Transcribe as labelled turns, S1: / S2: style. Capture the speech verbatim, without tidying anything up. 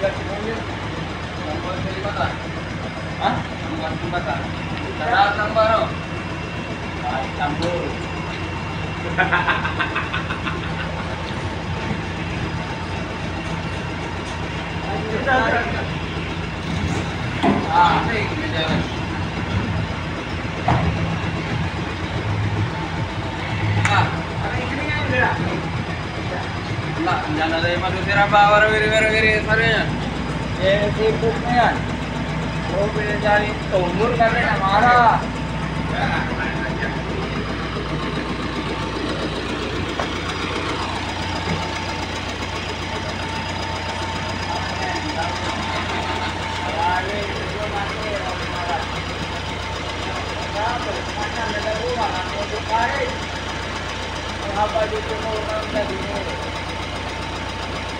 S1: Tambah Kalibata. Hah? Tambah Kalibata. Datang baru. Campur. Ah, ini jalan. Ah, enggak, jangan ada yang masuk apa orang wiri-wiri sarenya. Eh, sibuknya kan. Oh, bisa cari umur karena marah. Apa di rumah orang tadi ini?